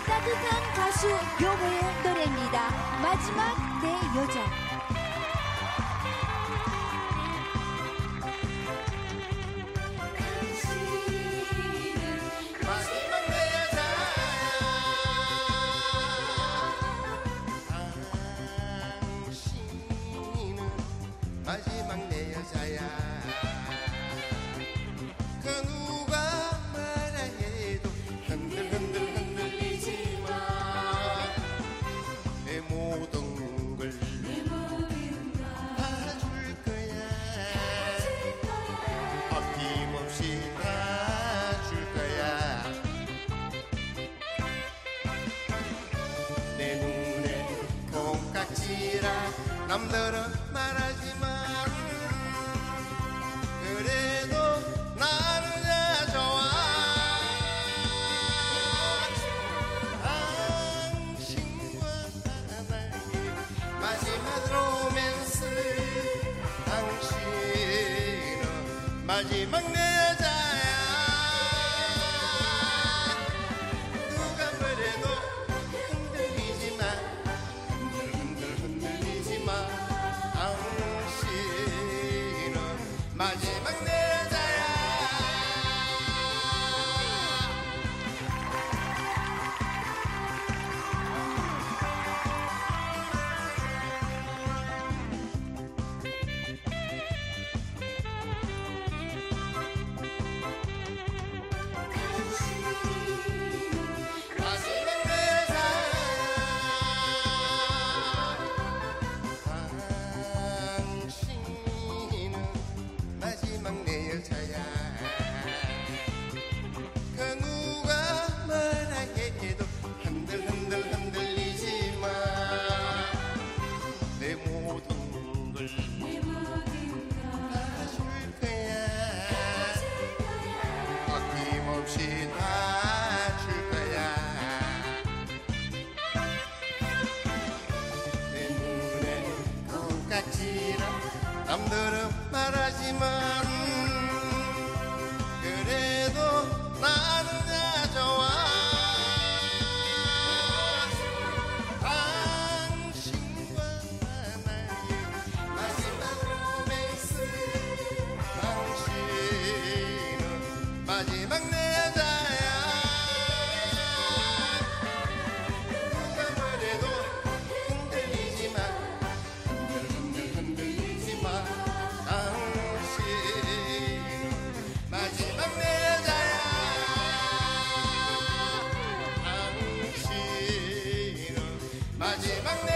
따뜻한 가수 요보의 노래입니다. 마지막 내 여자. 마지막 내 여자야. 그 누가 말아 해도 흔들흔들 흔들리지마. 내 모든 걸 다 줄 거야. 아낌없이 다 줄 거야. 내 눈에 콩깍지라 남들은 말하지마. 그래도 나는 좋아. 당신과 나의 마지막 로맨스. 당신은 마지막 내 여자야. 누가 뭐래도 흔들리지마. 흔들리지마. 당신은 마지막 내 여자야. 마지막 내 여자야. 당신은 마지막 내 여자야. 그 누가 뭐라 해도 흔들흔들 흔들리지마. 내 모든 걸 다 줄 거야. 아낌없이 다 줄 거야. 내 눈에 콩깍지라 남들은 말하지만 그래도 나는 좋아. 당신과 나의 마지막 로맨스. 당신은 마지막 내 여자야. 누가 뭐래도 흔들리지마. 흔들리지마. 당신은 마지막 내 여자야. 당신은 마지막